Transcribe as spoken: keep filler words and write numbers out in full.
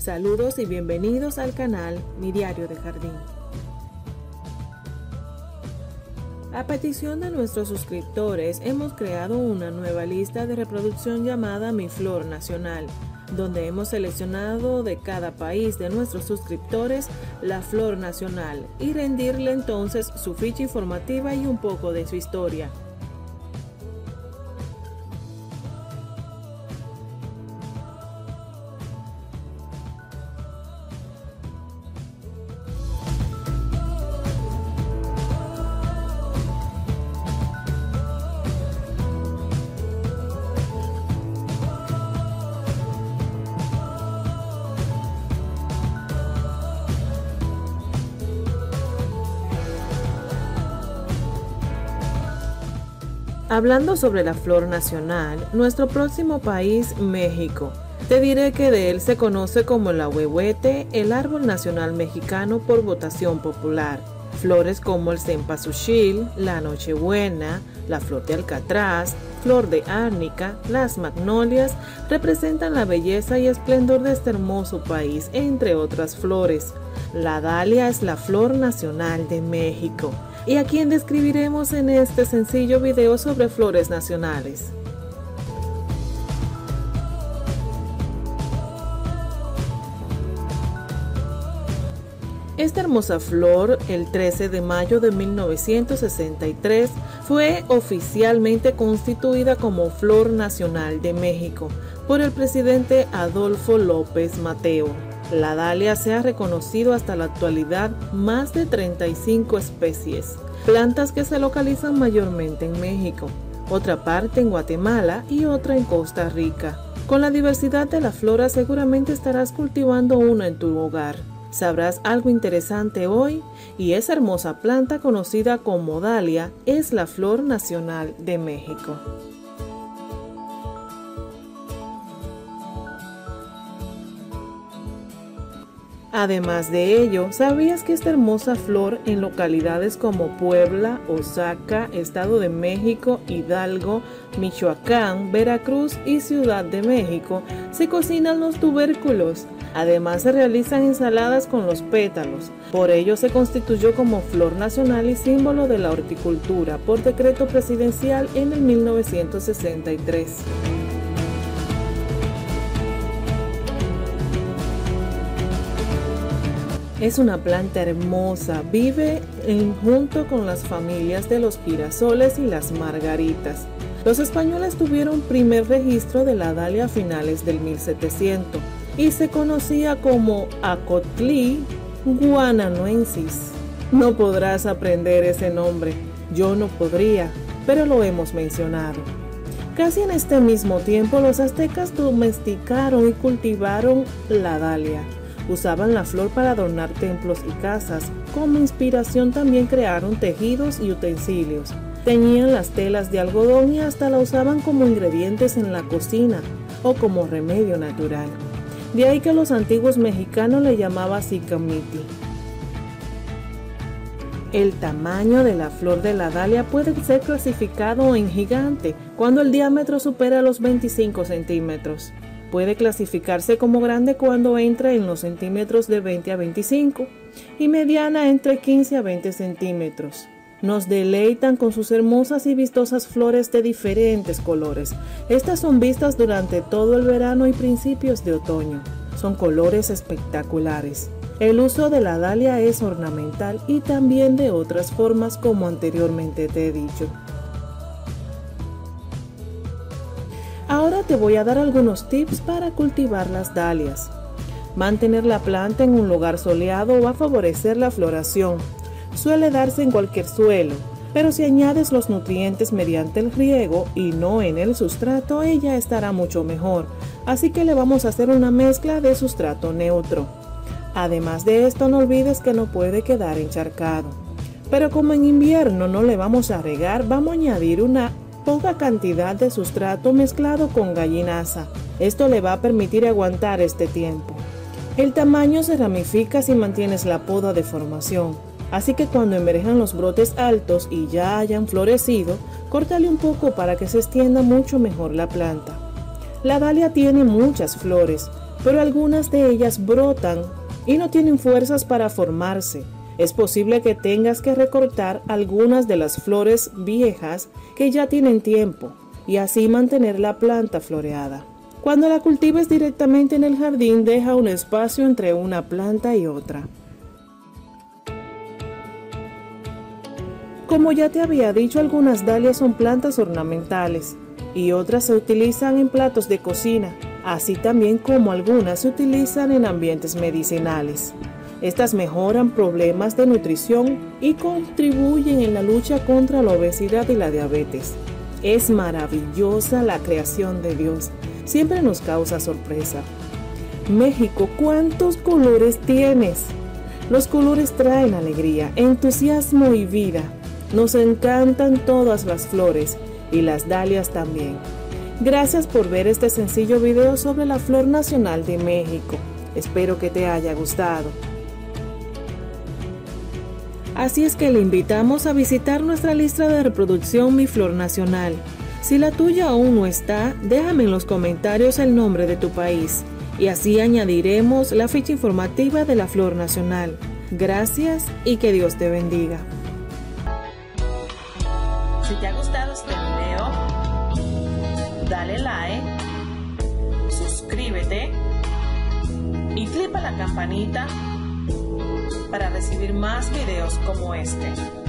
Saludos y bienvenidos al canal Mi Diario de Jardín. A petición de nuestros suscriptores hemos creado una nueva lista de reproducción llamada Mi Flor Nacional, donde hemos seleccionado de cada país de nuestros suscriptores la flor nacional y rendirle entonces su ficha informativa y un poco de su historia. Hablando sobre la flor nacional, nuestro próximo país, México. Te diré que de él se conoce como el ahuehuete, el árbol nacional mexicano por votación popular. Flores como el cempasúchil, la nochebuena, la flor de alcatraz, flor de árnica, las magnolias, representan la belleza y esplendor de este hermoso país, entre otras flores. La dalia es la flor nacional de México, y a quien describiremos en este sencillo video sobre flores nacionales. Esta hermosa flor, el trece de mayo de mil novecientos sesenta y tres, fue oficialmente constituida como Flor Nacional de México por el presidente Adolfo López Mateo. La dalia se ha reconocido hasta la actualidad más de treinta y cinco especies, plantas que se localizan mayormente en México, otra parte en Guatemala y otra en Costa Rica. Con la diversidad de la flora seguramente estarás cultivando una en tu hogar. Sabrás algo interesante hoy, y esa hermosa planta conocida como dalia es la flor nacional de México. Además de ello, ¿sabías que esta hermosa flor en localidades como Puebla, Oaxaca, Estado de México, Hidalgo, Michoacán, Veracruz y Ciudad de México se cocinan los tubérculos? Además se realizan ensaladas con los pétalos. Por ello se constituyó como flor nacional y símbolo de la horticultura por decreto presidencial en el mil novecientos sesenta y tres. Es una planta hermosa, vive en, junto con las familias de los girasoles y las margaritas. Los españoles tuvieron primer registro de la dalia a finales del mil setecientos y se conocía como Acotli guananuensis. No podrás aprender ese nombre, yo no podría, pero lo hemos mencionado. Casi en este mismo tiempo los aztecas domesticaron y cultivaron la dalia. Usaban la flor para adornar templos y casas. Como inspiración también crearon tejidos y utensilios. Teñían las telas de algodón y hasta la usaban como ingredientes en la cocina o como remedio natural. De ahí que los antiguos mexicanos le llamaban sicamiti. El tamaño de la flor de la dalia puede ser clasificado en gigante cuando el diámetro supera los veinticinco centímetros. Puede clasificarse como grande cuando entra en los centímetros de veinte a veinticinco y mediana entre quince a veinte centímetros. Nos deleitan con sus hermosas y vistosas flores de diferentes colores. Estas son vistas durante todo el verano y principios de otoño. Son colores espectaculares. El uso de la dalia es ornamental y también de otras formas como anteriormente te he dicho. Ahora te voy a dar algunos tips para cultivar las dalias. Mantener la planta en un lugar soleado va a favorecer la floración. Suele darse en cualquier suelo, pero si añades los nutrientes mediante el riego y no en el sustrato, ella estará mucho mejor. Así que le vamos a hacer una mezcla de sustrato neutro. Además de esto, no olvides que no puede quedar encharcado. Pero como en invierno no le vamos a regar, vamos a añadir una poca cantidad de sustrato mezclado con gallinaza. Esto le va a permitir aguantar este tiempo. El tamaño se ramifica si mantienes la poda de formación, así que cuando emerjan los brotes altos y ya hayan florecido, córtale un poco para que se extienda mucho mejor la planta. La dalia tiene muchas flores, pero algunas de ellas brotan y no tienen fuerzas para formarse. Es posible que tengas que recortar algunas de las flores viejas que ya tienen tiempo y así mantener la planta floreada. Cuando la cultives directamente en el jardín, deja un espacio entre una planta y otra. Como ya te había dicho, algunas dalias son plantas ornamentales y otras se utilizan en platos de cocina, así también como algunas se utilizan en ambientes medicinales. Estas mejoran problemas de nutrición y contribuyen en la lucha contra la obesidad y la diabetes. Es maravillosa la creación de Dios, siempre nos causa sorpresa. México, ¿cuántos colores tienes? Los colores traen alegría, entusiasmo y vida. Nos encantan todas las flores y las dalias también. Gracias por ver este sencillo video sobre la flor nacional de México. Espero que te haya gustado. Así es que le invitamos a visitar nuestra lista de reproducción Mi Flor Nacional. Si la tuya aún no está, déjame en los comentarios el nombre de tu país y así añadiremos la ficha informativa de la Flor Nacional. Gracias y que Dios te bendiga. Si te ha gustado este video, dale like, suscríbete y clica la campanita para recibir más videos como este.